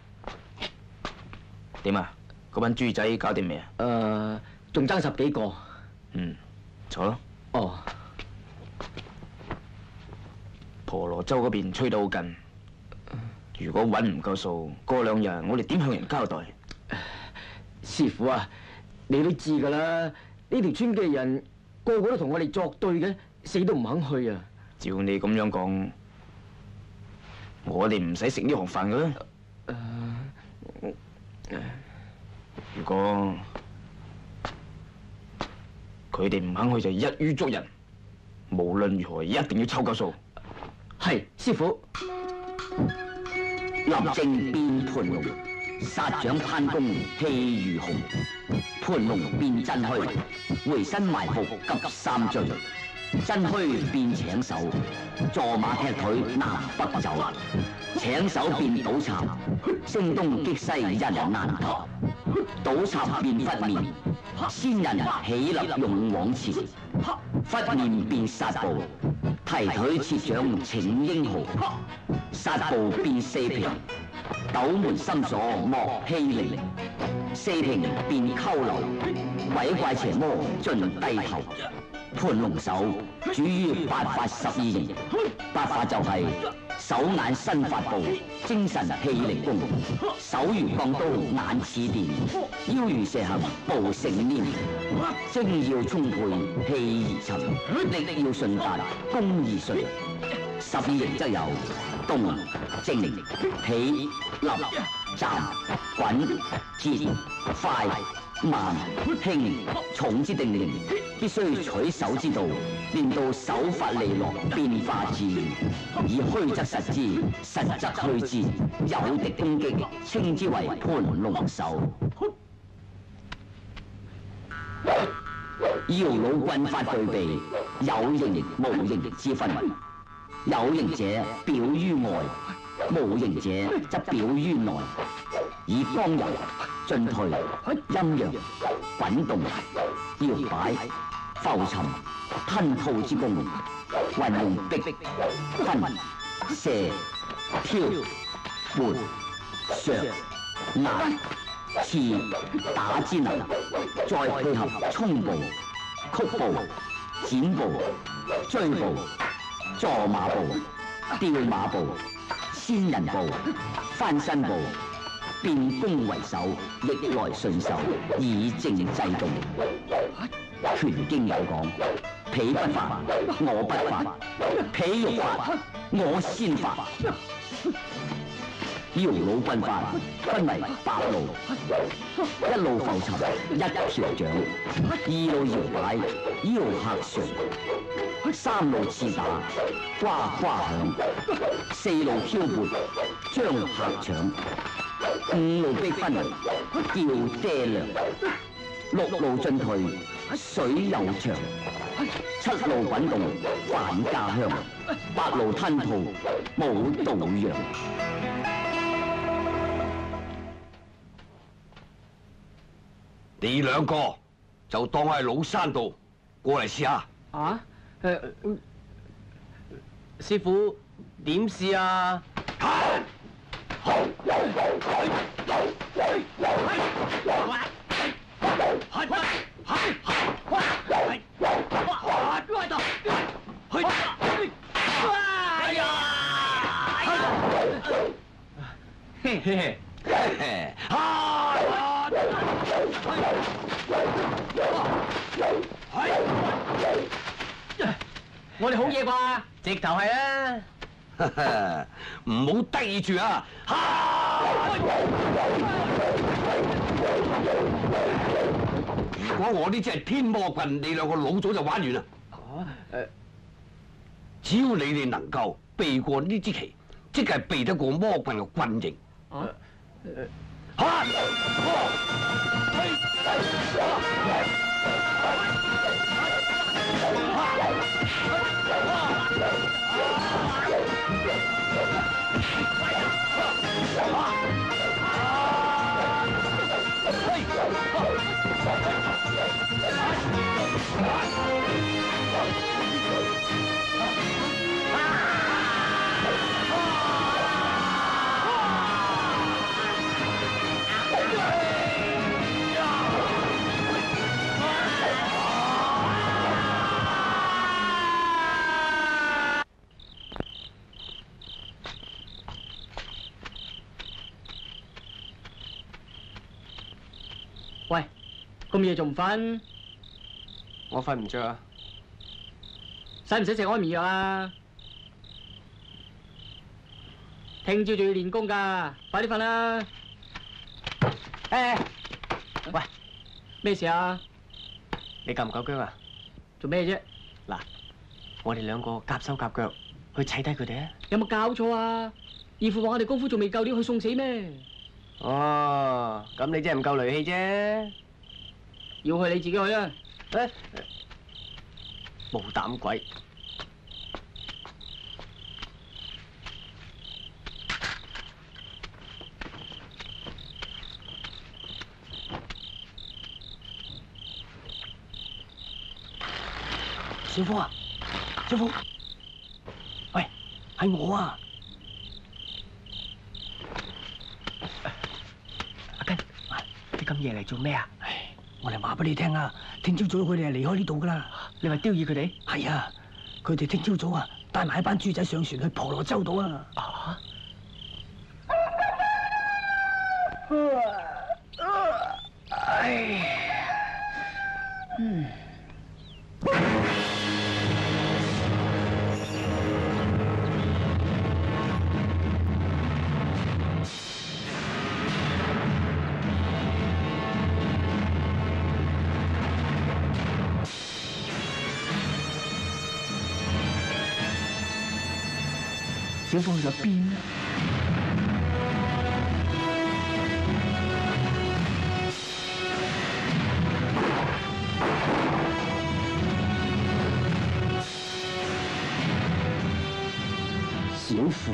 點啊？嗰班豬仔搞掂未啊？ 仲爭10幾個。 坐咯。 哦。 婆羅洲嗰邊吹到好近，如果揾唔夠數，過2日我哋點向人交代？ 師傅啊，你都知㗎啦，呢條村嘅人個個都同我哋作對嘅，死都唔肯去啊！ 照你咁樣講，我哋唔使食呢行飯㗎啦。如果佢哋唔肯去，就一於捉人，無論如何一定要湊夠數。 係，師傅。 立正變盤龍，殺掌攀弓氣如虹。盤龍變真虛，回身埋伏急3追。真虛變請手，坐馬踢腿南北走。請手變倒插，聲東擊西人難逃。倒插變忽面，先人起立勇往前。忽面變殺步，提腿切掌逞英豪。殺步變四平，斗門心鎖莫欺凌。四平變溝流，鬼怪邪魔盡低頭。盤龍手主於8法12形，8法就係手眼身法步，精神氣力功。手如鋼刀眼似電，腰如蛇行步成黏。精要充沛氣而沉，力要順達功而順。12形則有動、靜、起、立、站、滾、折、快、慢、輕、重之定形，必須取手之道，練到手法利落，變化自然。以虛則實之，實則虛之。有敵攻擊，稱之為盤龍手。搖橹棍法具備有形無形之分。有形者表於外，無形者則表於內。以剛柔、進退、陰陽、滾動、搖擺、浮沉、吞吐之功，運用逼、分、射、挑、撥、削、壓、刺、打之能，再配合衝步、 曲步、剪步、追步、坐馬步、吊馬步、仙人步、翻身步，變攻為守，逆來順受，以正制動。拳經有講：彼不發，我不發；彼欲發，我先發。搖橹棍法分為8路，一路浮沉，一條掌；二路搖擺，腰客垂；三路刺打，呱呱響；四路挑撥，將客搶；五路逼分，叫爹娘；六路進退，水又長；七路滾動，返家鄉；八路吞吐，舞道揚。 你兩個就當係老山道，過嚟試下。 啊？師傅點試啊？嘿嘿嘿！我哋好嘢啩，直頭係啊！ 唔好得意住啊！如果我呢只係天魔棍，你兩個老早就玩完啦。只要你哋能夠避過呢支旗，即係避得過魔棍嘅棍形。 喂，咁夜仲唔瞓？我瞓唔着啊！使唔使食安眠藥啊？聽朝仲要練功㗎，快啲瞓啦！喂，咩事啊？你夠唔夠薑啊？做咩啫？嗱，我哋兩個夾手夾腳去砌低佢哋啊！有冇搞錯啊？義父話我哋功夫仲未夠料去送死咩？哦，咁你真係唔夠雷氣啫！要去你自己去啦！冇膽鬼！小夫啊，小夫，喂，係我啊！你咁夜嚟做咩啊？我嚟話俾你聽啊！聽朝早佢哋係離開呢度噶啦。你話刁議佢哋？係啊，佢哋聽朝早啊，帶埋一班豬仔上船去婆羅洲島啊！啊！小鳳去咗邊啊？小虎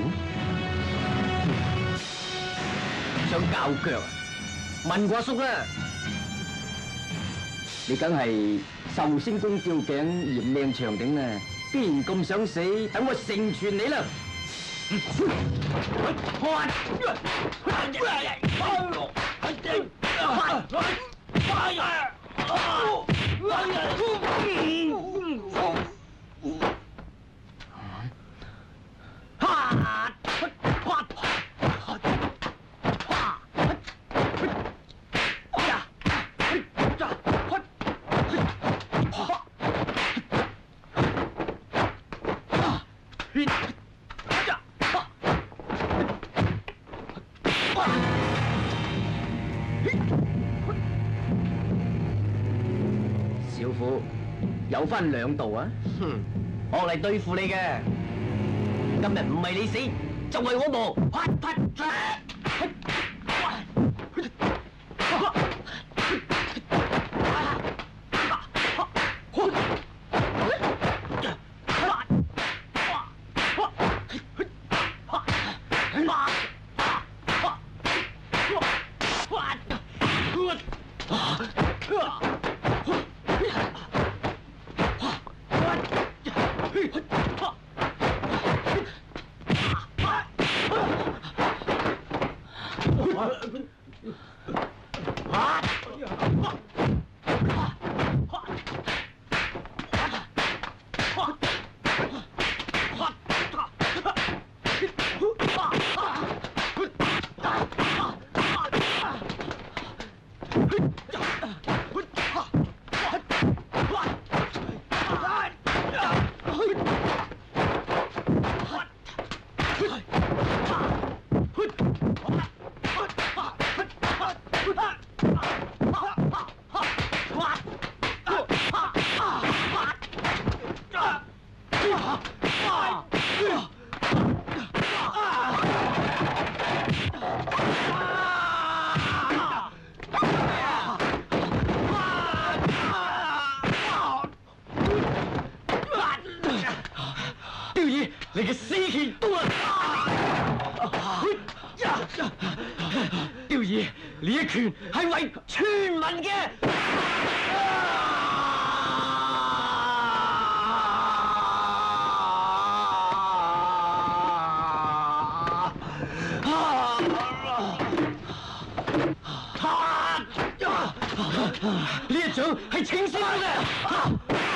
想教腳啊？問過阿叔啦。你梗係壽星公吊頸嫌命長頂啊！邊咁想死？等我成全你啦！ 小虎有分兩道啊！ 我嚟對付你嘅，今日唔係你死，就係我亡。你嘅死拳到啦！刁兒，呢一拳係為全民嘅。呢一掌係請師傅嘅。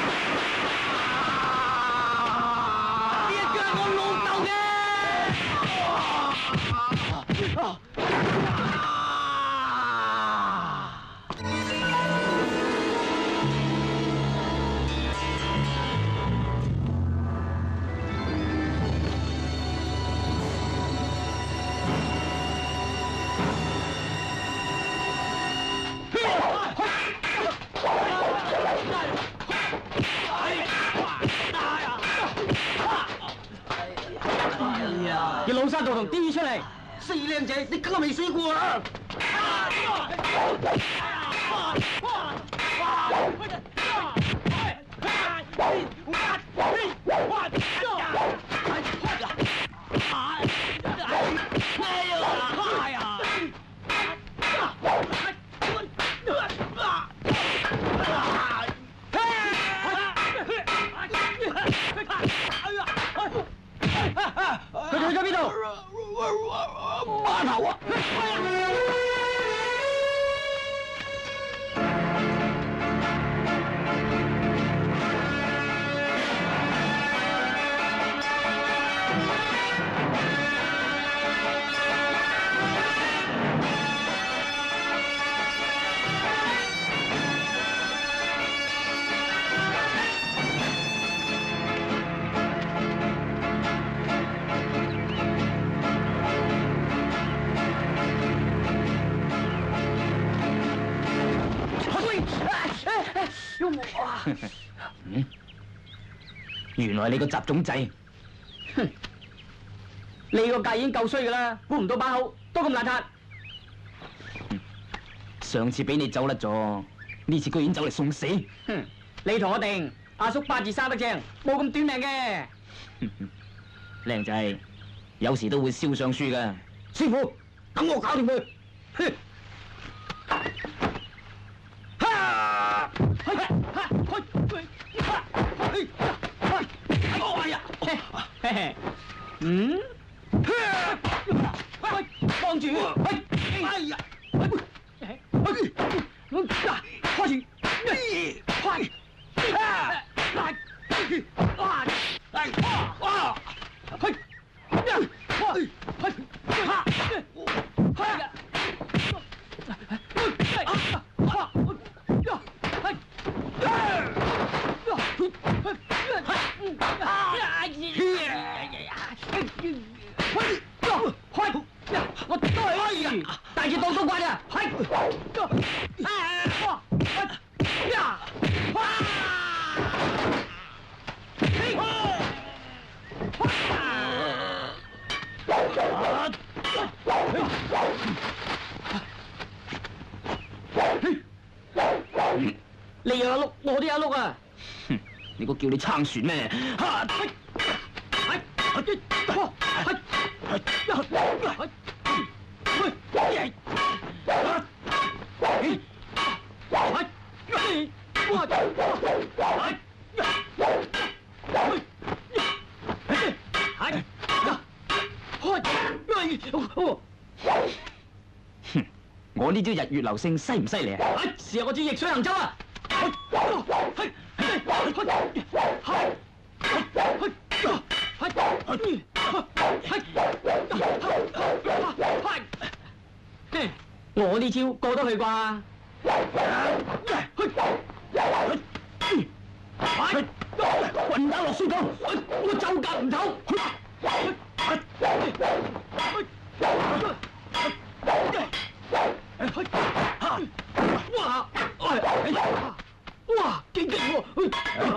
要老山道同 D 出嚟，死靚仔，你梗係未死過啊！佢哋去咗邊度？碼頭啊！原來你個雜種仔，哼！你個計已經夠衰噶啦，估唔到把口都咁邋遢。上次俾你走甩咗，呢次居然走嚟送死。哼！你同我定，阿叔八字生得正，冇咁短命嘅。靚仔，有時都會燒上書噶。師傅，等我搞掂佢。哼！嗯？放住！哎呀！開始！快！ 有一碌，我都有一碌啊！ 哼，你估叫你撐船咩？哼，我呢招日月流星犀唔犀利啊？ 試下我招逆水行舟啊！我呢招過得去啩？混打落水缸，我就夾唔透。哇，幾勁喎！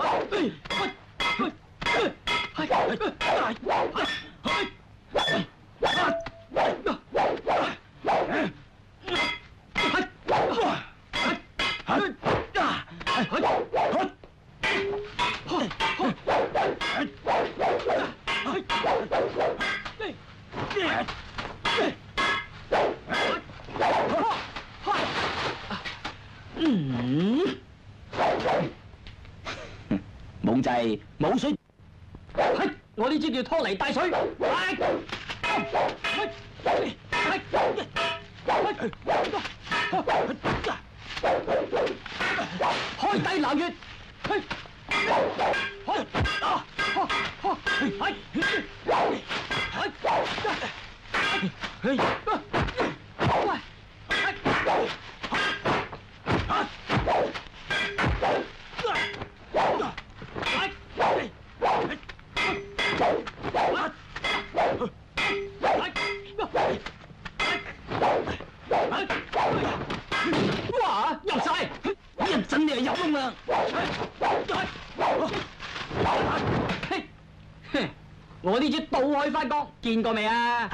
懵仔冇水， 我呢招叫拖泥帶水。開低南月。哇！入晒，一陣你就入窿啦。我呢招倒海翻江，見過未啊？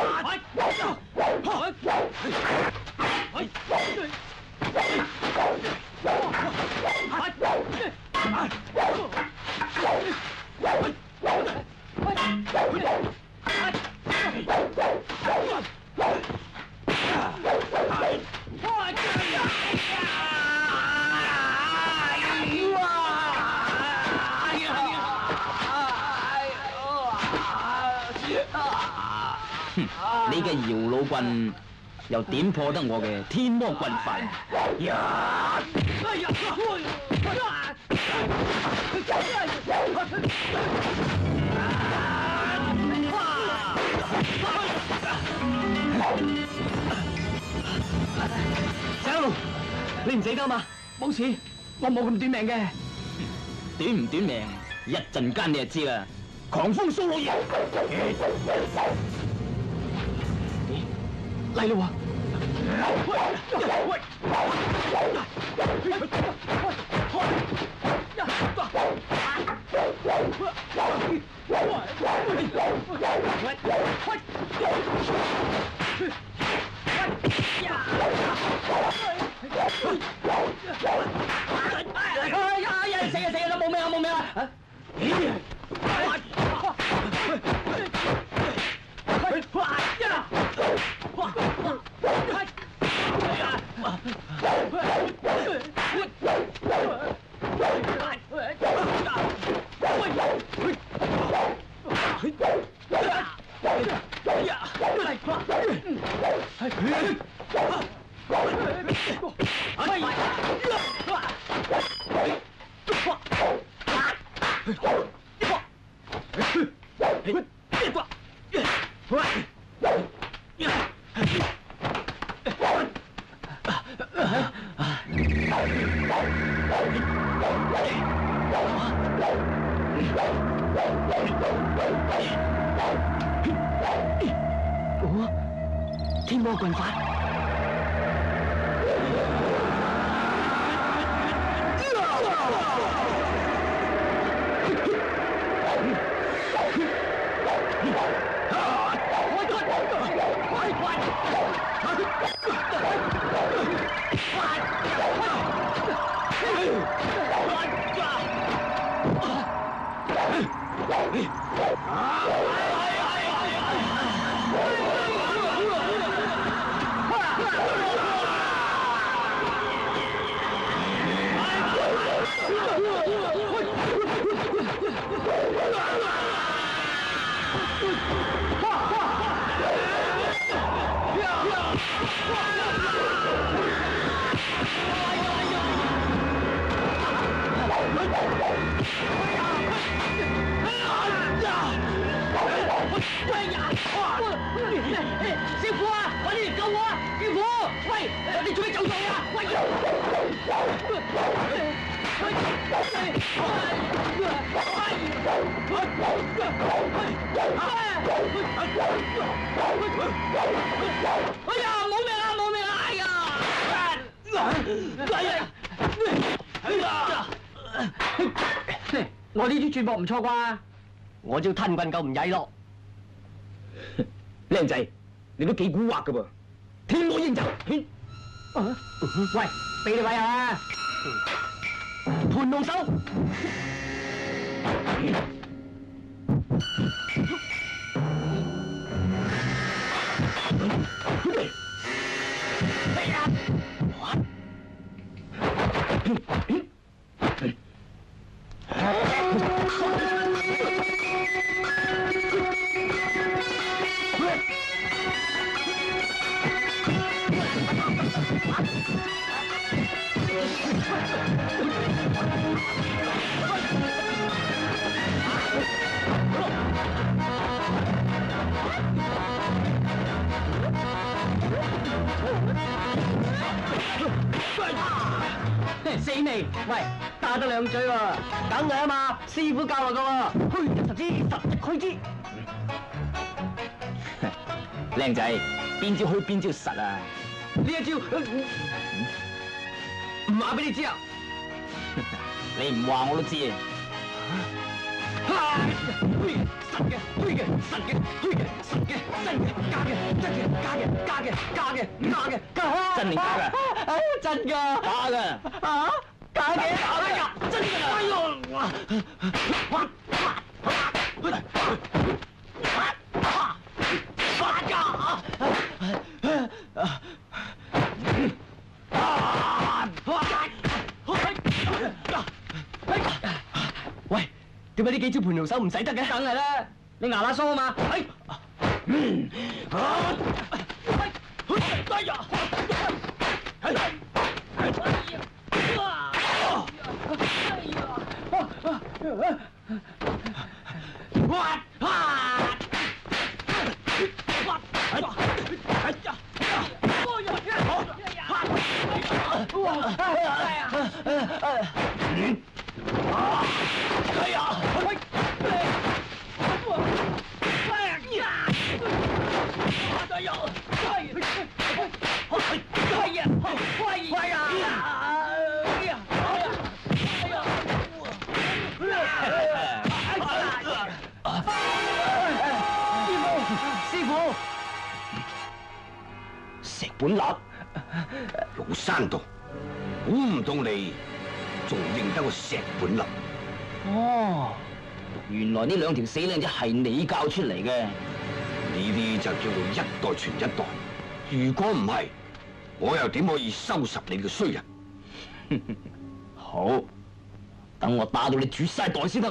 你嘅搖腦棍又點破得我嘅天魔棍法？ 細路，你唔死得嘛？冇事，我冇咁短命嘅。 短唔短命，一陣間你就知啦。狂風蘇老爺， 嚟咯死啦！冇命啦！冇命啦！天魔棍法。 師傅啊，快啲嚟救我啊！師傅，喂，你做咩走咗啊？喂！哎呀，冇命啦，冇命啦！哎呀！我呢啲轉博唔錯啩？我招吞棍夠唔曳咯。靚仔，你都幾蠱惑噶噃！天魔應就，喂，俾你位啊！盤龍手，哎呀！死未？喂，打得兩嘴喎，梗係啊嘛，師傅教落噶喎，虛一實之，實一虛之。靚仔，邊招虛邊招實啊？呢一招唔話俾你知啊！你唔話我都知啊！實嘅，虛嘅，實嘅，虛嘅，實嘅，真嘅，假嘅，真嘅，假嘅，假嘅，假嘅，假嘅，假真定假㗎？真㗎，假㗎，啊？假嘅，假嘅，真㗎！哎呦，喂，點解呢幾招盤龍手唔使得嘅？梗係啦，你牙乸疏啊嘛。哎呀！石本立，老山道，估唔到你仲認得個石本立。哦，原來呢兩條死靚仔係你教出嚟嘅。呢啲就叫做一代傳一代。如果唔係，我又點可以收拾你個衰人？好，等我打到你絕晒袋先得。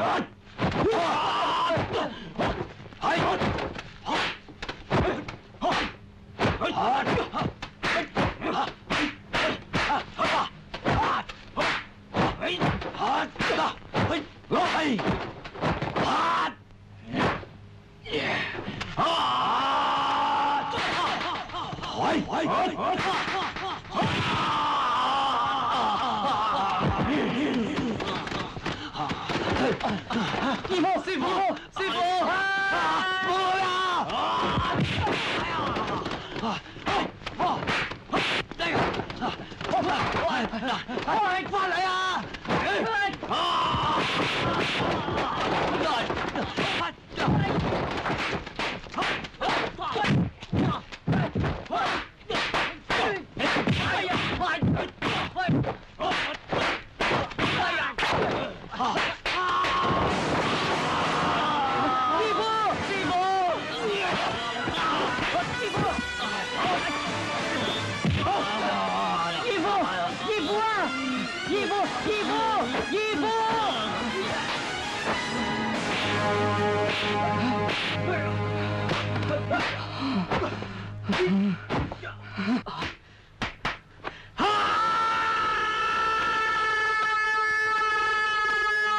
師傅！翻嚟啊！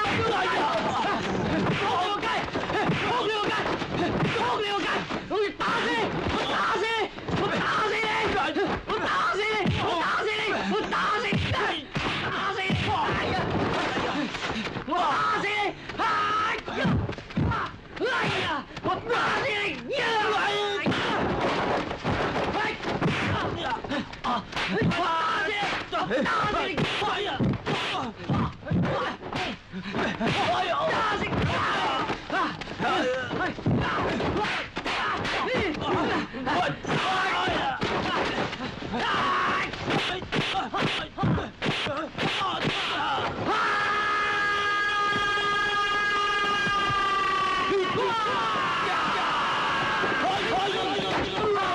啊！